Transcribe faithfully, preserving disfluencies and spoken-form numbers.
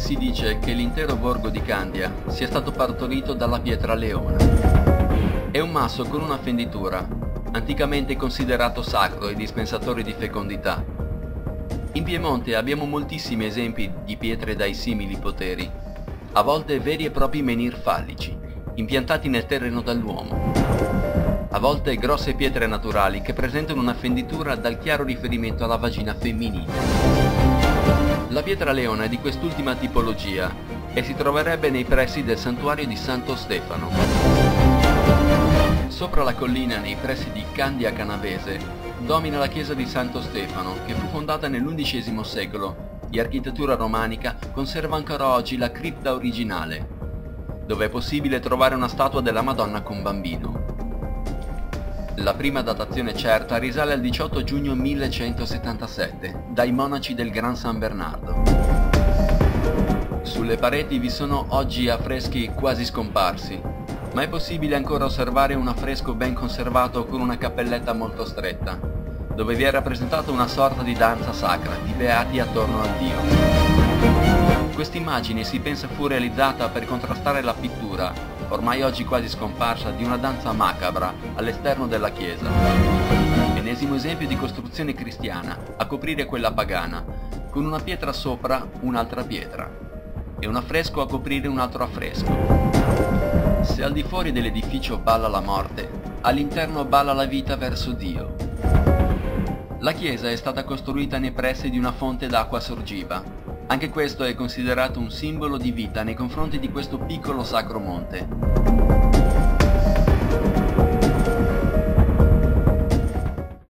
Si dice che l'intero borgo di Candia sia stato partorito dalla pietra leona. È un masso con una fenditura, anticamente considerato sacro e dispensatore di fecondità. In Piemonte abbiamo moltissimi esempi di pietre dai simili poteri, a volte veri e propri menhir fallici, impiantati nel terreno dall'uomo. A volte grosse pietre naturali che presentano una fenditura dal chiaro riferimento alla vagina femminile. La pietra leona è di quest'ultima tipologia e si troverebbe nei pressi del santuario di Santo Stefano. Sopra la collina, nei pressi di Candia Canavese, domina la chiesa di Santo Stefano, che fu fondata nell'undicesimo secolo. Di architettura romanica conserva ancora oggi la cripta originale, dove è possibile trovare una statua della Madonna con bambino. La prima datazione certa risale al diciotto giugno millecentosettantasette, dai monaci del Gran San Bernardo. Sulle pareti vi sono oggi affreschi quasi scomparsi, ma è possibile ancora osservare un affresco ben conservato con una cappelletta molto stretta, dove vi è rappresentata una sorta di danza sacra di beati attorno a Dio. Quest'immagine si pensa fu realizzata per contrastare la pittura, ormai oggi quasi scomparsa, di una danza macabra all'esterno della chiesa. Ennesimo esempio di costruzione cristiana, a coprire quella pagana, con una pietra sopra un'altra pietra, e un affresco a coprire un altro affresco. Se al di fuori dell'edificio balla la morte, all'interno balla la vita verso Dio. La chiesa è stata costruita nei pressi di una fonte d'acqua sorgiva. Anche questo è considerato un simbolo di vita nei confronti di questo piccolo sacro monte.